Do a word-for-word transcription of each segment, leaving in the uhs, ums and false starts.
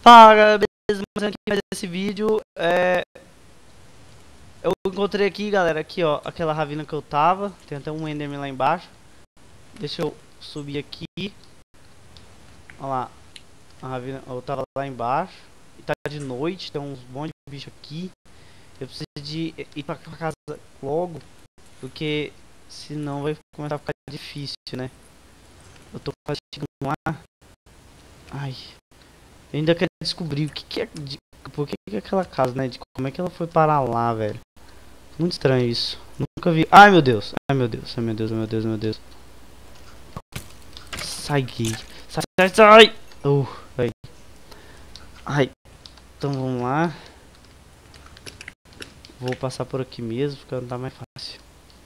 Fala galera, beleza? Começando aqui mais esse vídeo. É... Eu encontrei aqui, galera, aqui ó, aquela ravina que eu tava. Tem até um Enderman lá embaixo. Deixa eu subir aqui. Olha lá, a ravina, eu tava lá embaixo. E tá de noite, tem uns monte de bicho aqui. Eu preciso de ir pra casa logo, porque senão vai começar a ficar difícil, né? Eu tô quase chegando lá. Ai, eu ainda quero descobrir o que, que é, de, por que, que é aquela casa, né? De como é que ela foi parar lá, velho. Muito estranho isso. Nunca vi. Ai meu Deus, ai meu Deus, ai meu Deus, ai meu Deus, ai meu Deus. Sai, gay. Sai, sai, sai. Uh, ai. Ai. Então vamos lá. Vou passar por aqui mesmo, porque não tá mais fácil.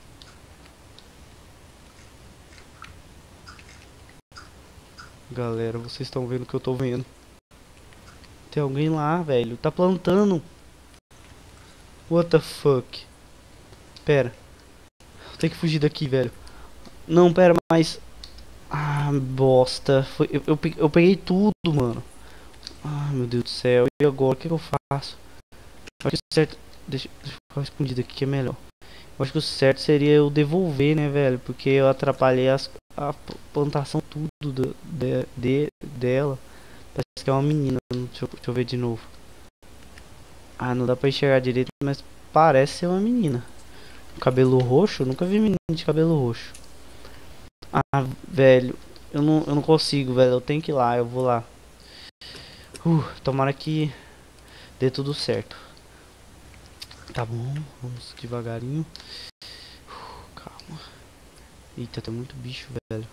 Galera, vocês estão vendo o que eu tô vendo. Tem alguém lá, velho. Tá plantando. What the fuck? Pera. Eu tenho que fugir daqui, velho. Não, pera, mas... Ah, bosta. Foi... Eu, eu, eu peguei tudo, mano. Ah, meu Deus do céu. E agora? O que, que eu faço? Eu acho que o certo... Deixa, deixa eu ficar escondido aqui que é melhor. Eu acho que o certo seria eu devolver, né, velho? Porque eu atrapalhei as, a plantação tudo do, de, de, dela. Parece que é uma menina. Deixa eu, deixa eu ver de novo. Ah, não dá pra enxergar direito, mas parece ser uma menina. Cabelo roxo? Eu nunca vi menina de cabelo roxo. Ah, velho. Eu não, eu não consigo, velho. Eu tenho que ir lá. Eu vou lá. Uh, tomara que dê tudo certo. Tá bom. Vamos devagarinho. Uh, calma. Eita, tem muito bicho, velho.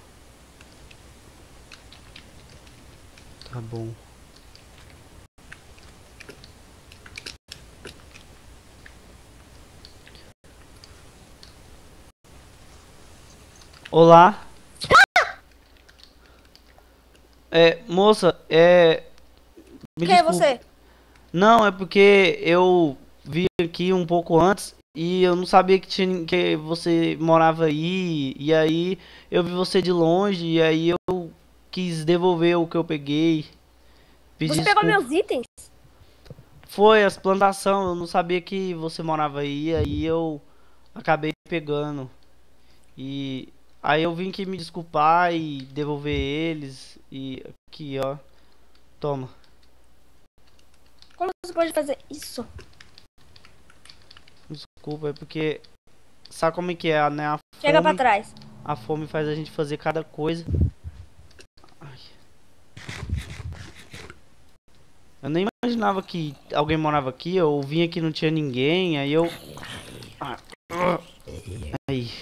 Tá bom. Olá. É, moça, é... Me Quem é desculpe. você? Não, é porque eu vi aqui um pouco antes e eu não sabia que tinha, que você morava aí. E aí eu vi você de longe e aí eu quis devolver o que eu peguei. Pedi Você pegou desculpa. meus itens? Foi as plantações, eu não sabia que você morava aí, aí eu acabei pegando. E aí eu vim aqui me desculpar e devolver eles. E aqui, ó. Toma. Como você pode fazer isso? Desculpa, é porque sabe como é que é, né? A Chega pra fome, trás. a fome faz a gente fazer cada coisa. Ai. Eu nem imaginava que alguém morava aqui. Eu vim aqui e não tinha ninguém. Aí eu... Ai.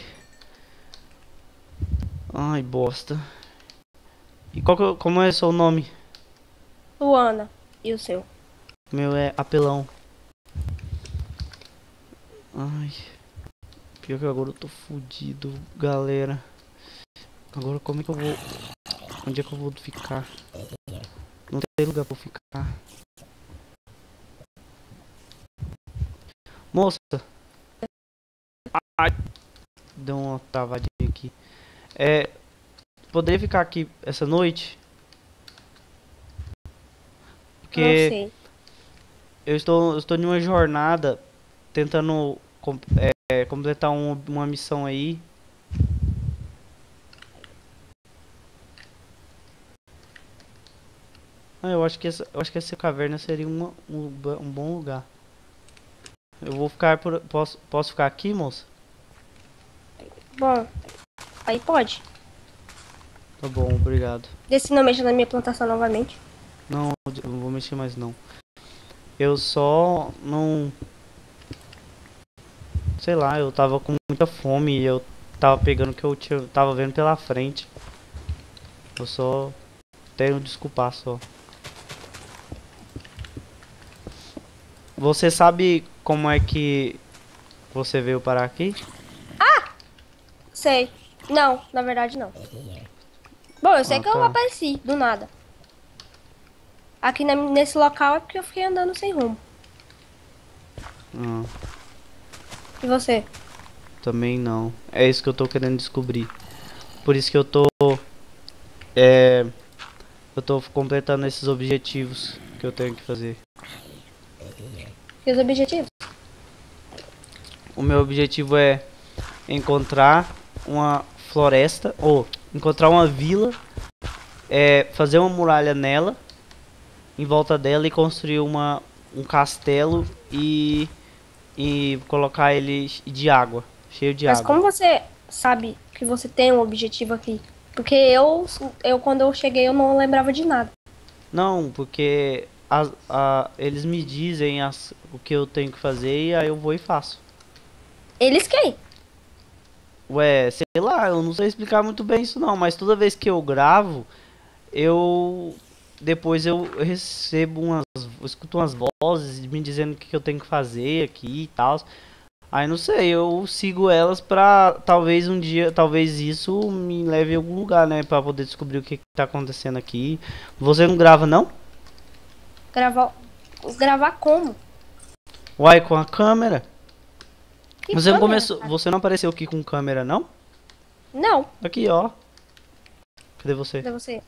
Ai, bosta. E qual que, é- como é o seu nome? Luana. E o seu? O meu é Apelão. Ai. Pior que agora eu tô fudido, galera. Agora como é que eu vou... Onde é que eu vou ficar? Não tem lugar pra eu ficar. Moça. Ai. Deu uma travadinha aqui. É... Poderia ficar aqui essa noite? Não Porque sei. eu estou, eu estou em uma jornada tentando com- é, completar um- uma missão aí. Ah, eu acho que essa, eu acho que essa caverna seria uma- um, ba- um bom lugar. Eu vou ficar por, posso, posso ficar aqui, moça? Bom, aí pode. Tá bom, obrigado. Desse não mexa na minha plantação novamente. Não, eu não vou mexer mais não. Eu só não... Sei lá, eu tava com muita fome e eu tava pegando o que eu tinha, tava vendo pela frente. Eu só tenho desculpar só. Você sabe como é que você veio parar aqui? Sei. Não, na verdade não. Bom, eu sei Ah, que eu tá. apareci, do nada. Aqui na- nesse local é porque eu fiquei andando sem rumo. Ah, E você? também não. É isso que eu tô querendo descobrir. Por isso que eu tô... É... Eu tô completando esses objetivos. que eu tenho que fazer. E os objetivos? O meu objetivo é encontrar uma floresta, ou encontrar uma vila, é, fazer uma muralha nela, em volta dela, e construir uma, um castelo e, e colocar ele de água, cheio de Mas água. como você sabe que você tem um objetivo aqui? Porque eu, eu quando eu cheguei, eu não lembrava de nada. Não, porque a, a, eles me dizem as, o que eu tenho que fazer e aí eu vou e faço. Eles quem? Ué, sei lá, eu não sei explicar muito bem isso não, mas toda vez que eu gravo, eu depois eu recebo umas, eu escuto umas vozes me dizendo o que eu tenho que fazer aqui e tal. Aí não sei, eu sigo elas pra talvez um dia, talvez isso me leve a algum lugar, né, pra poder descobrir o que, que tá acontecendo aqui. Você não grava não? Gravar. Gravar como? Uai, com a câmera. Que Você não câmera, começou, cara? você não apareceu aqui com câmera não? Não. Aqui, ó. Cadê você? Cadê você?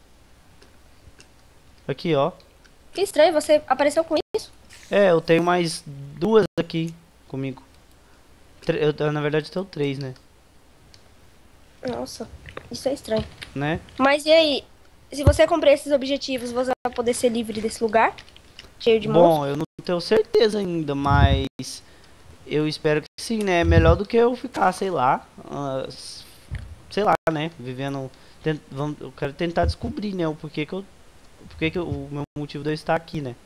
Aqui, ó. Que estranho, você apareceu com isso? É, eu tenho mais duas aqui comigo. Tre- eu, na verdade, eu tenho três, né? Nossa, isso é estranho. Né? Mas e aí? Se você cumprir esses objetivos, você vai poder ser livre desse lugar? Cheio de monstros? Bom, eu não tenho certeza ainda, mas eu espero que sim, né? É melhor do que eu ficar, sei lá, ah, s- sei lá, né? Vivendo, tent- vamos- eu quero tentar descobrir, né? O porquê que eu, porquê que eu- o meu motivo de eu estar aqui, né?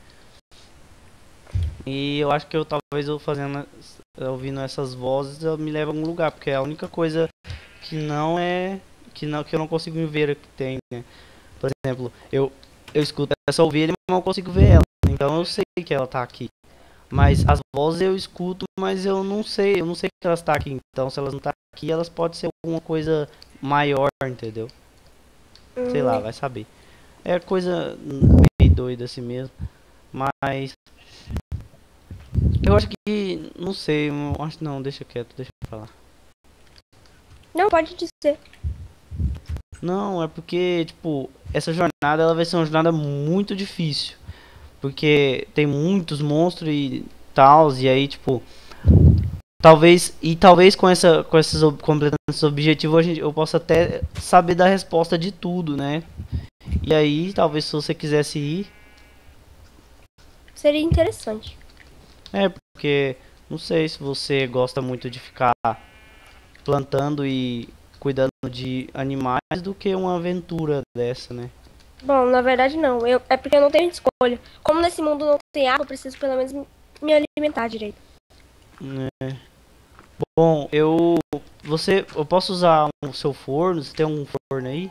E eu acho que eu talvez eu fazendo, ouvindo essas vozes, eu me leve a algum lugar, porque é a única coisa que não é, que não, que eu não consigo ver que tem, né? Por exemplo, eu eu escuto essa ovelha, mas não consigo ver ela. Então eu sei que ela tá aqui. Mas as vozes eu escuto, mas eu não sei, eu não sei que elas estão aqui. Então se elas não estão aqui, elas podem ser alguma coisa maior, entendeu? Sei lá, Hum, vai saber. É coisa meio doida assim mesmo. Mas eu acho que, não sei, eu acho não, deixa quieto, deixa eu falar. não, pode dizer. Não, é porque, tipo, essa jornada ela vai ser uma jornada muito difícil. Porque tem muitos monstros e tal, e aí, tipo, talvez, e talvez com essa, com esses, ob- completando esses objetivos, a gente, eu possa até saber da resposta de tudo, né? E aí, talvez se você quisesse ir, Seria interessante. é porque, não sei se você gosta muito de ficar plantando e cuidando de animais do que uma aventura dessa, né? Bom, na verdade não. Eu, é porque eu não tenho escolha. Como nesse mundo não tem água, eu preciso pelo menos me me alimentar direito. É. Bom, eu, você, eu posso usar o seu forno? Você tem um forno aí?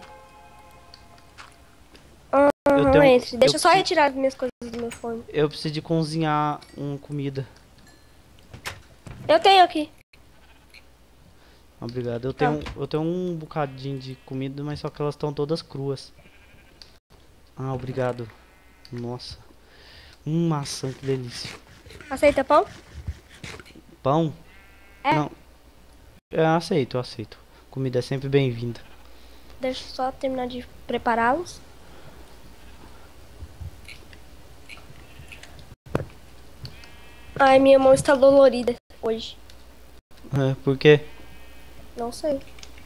Eu Aham, tenho, entre. eu Deixa eu só preciso, retirar as minhas coisas do meu forno. eu preciso de cozinhar uma comida. Eu tenho aqui. Obrigado. Eu Tá. tenho, eu tenho um bocadinho de comida, mas só que elas estão todas cruas. Ah, obrigado. Nossa. Hum, maçã, que delícia. Aceita pão? Pão? É. Não. Eu aceito, eu aceito. Comida é sempre bem-vinda. Deixa eu só terminar de prepará-los. Ai, minha mão está dolorida hoje. É, por quê? Não sei.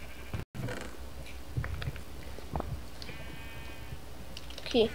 Aqui.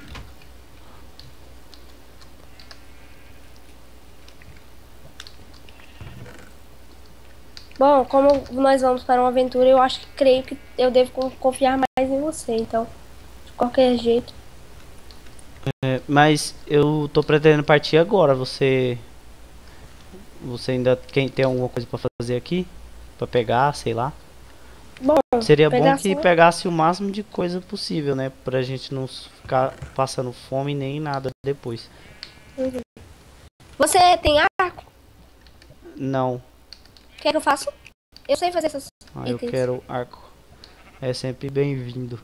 Bom, como nós vamos para uma aventura, eu acho que creio que eu devo con- confiar mais em você. Então, de qualquer jeito. É, mas eu tô pretendendo partir agora. Você. Você ainda quem tem alguma coisa pra fazer aqui? Pra pegar, sei lá. Bom, Seria bom pegar que só. pegasse o máximo de coisa possível, né? Pra gente não ficar passando fome nem nada depois. Uhum. Você tem arco? Não. Quer que eu faça? Eu sei fazer essas Ah, eu itens. quero arco. É sempre bem-vindo.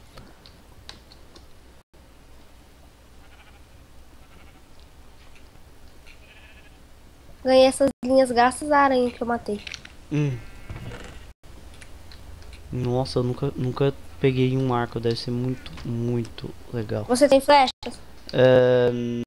Ganhei essas linhas graças à aranha que eu matei. Hum. Nossa, eu nunca, nunca peguei um arco. Deve ser muito, muito legal. Você tem flechas? É,